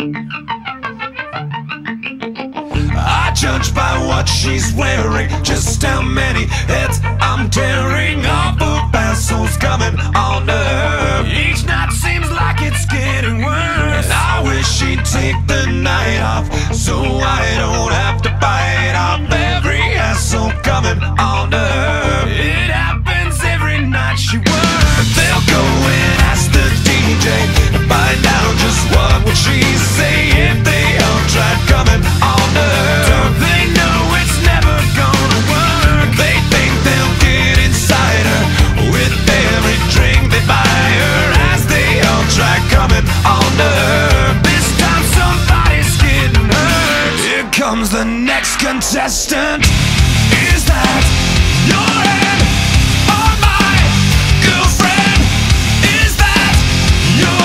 I judge by what she's wearing, just how many heads I'm tearing off of assholes coming on to her. Each night seems like it's getting worse, and I wish she'd take the night off so I don't have to bite off every asshole coming on to her. It happens every night she works. They'll go and ask the DJ to find out just what would she say if they all tried coming on to her. Don't they know it's never gonna work? They think they'll get inside her with every drink they buy her as they all try coming on to her. This time somebody's getting hurt. Here comes the next contestant. Is that your hand on my girlfriend? Is that your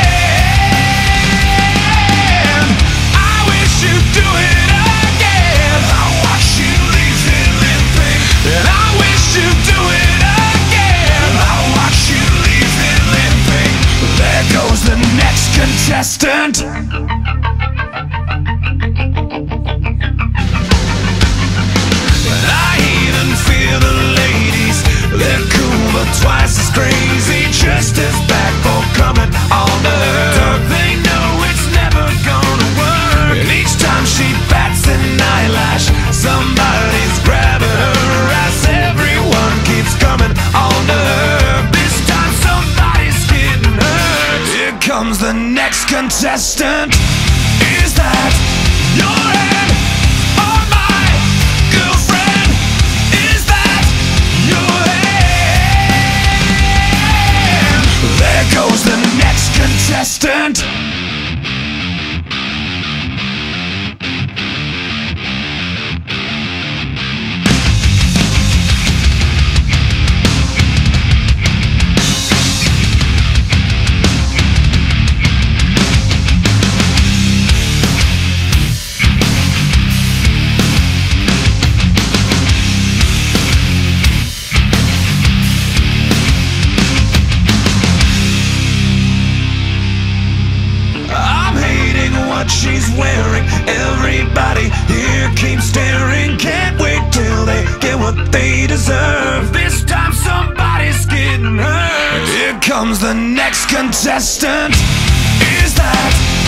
hand? I wish you'd do it again. I watch you leave it limping, and I wish you'd do it again. I watch you leave it limping. There goes the next contestant. I even feel the ladies, they're cool but twice as crazy, just as bad for coming on to her. Don't they know it's never gonna work? And each time she bats an eyelash, somebody's grabbing her ass. Everyone keeps coming on to her. This time somebody's getting hurt. Here comes the next contestant. Is that your hand on my girlfriend? Is that your hand? There goes the next contestant. She's wearing, everybody here keeps staring. Can't wait till they get what they deserve. This time somebody's getting hurt. Here comes the next contestant. Is that